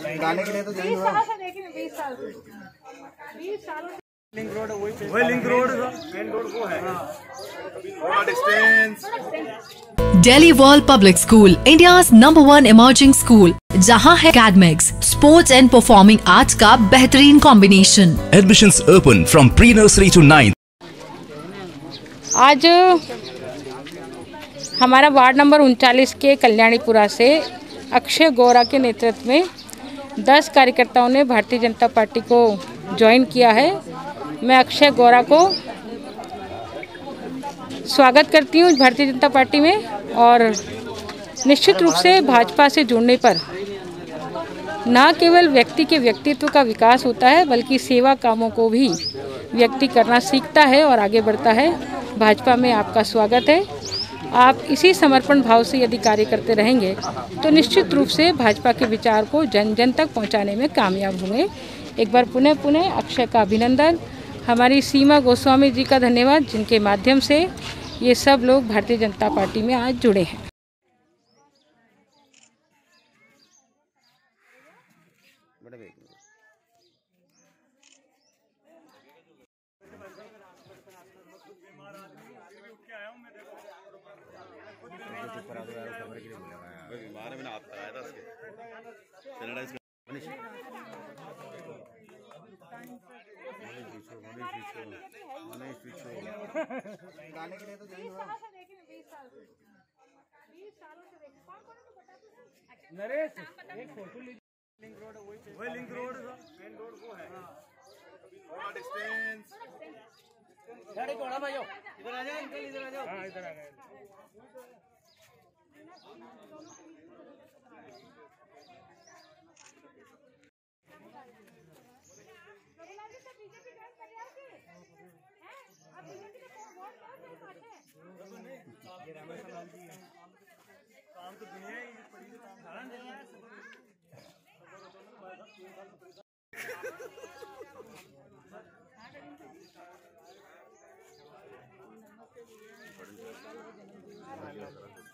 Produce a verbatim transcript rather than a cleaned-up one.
गाने के लिए तो बीस साल से देखिए, बीस साल से बीस सालों से लिंक रोड वही लिंक रोड मेन रोड वो है। थोड़ा distance. Delhi world public school, India's number one emerging school, जहां है academics, sports and performing arts का बेहतरीन combination. Admissions open from pre-nursery to ninth. आज हमारा वार्ड नंबर उनचालीस के कल्याणीपुरा से अक्षय गौरा के नेतृत्व में दस कार्यकर्ताओं ने भारतीय जनता पार्टी को ज्वाइन किया है। मैं अक्षय गौरा को स्वागत करती हूँ भारतीय जनता पार्टी में, और निश्चित रूप से भाजपा से जुड़ने पर न केवल व्यक्ति के व्यक्तित्व का विकास होता है, बल्कि सेवा कामों को भी व्यक्ति करना सीखता है और आगे बढ़ता है। भाजपा में आपका स्वागत है। आप इसी समर्पण भाव से यदि कार्य करते रहेंगे तो निश्चित रूप से भाजपा के विचार को जन जन तक पहुंचाने में कामयाब होंगे। एक बार पुनः पुनः अक्षय का अभिनंदन। हमारी सीमा गोस्वामी जी का धन्यवाद, जिनके माध्यम से ये सब लोग भारतीय जनता पार्टी में आज जुड़े हैं। गाने के लिए तो बीस साल से देखिए, बीस साल से बीस सालों से देखिए। कौन कौन है बताते हैं? नरेश एक फोटो लीजिए। लिंक रोड वही लिंक रोड मेन रोड वो है। थोड़ा डिस्टेंस। गाड़ी कोड़ा भाई इधर आ जाओ, अंकल इधर आ जाओ। हां इधर आ गए। काम तो दुनिया ही पड़ी काम देना है।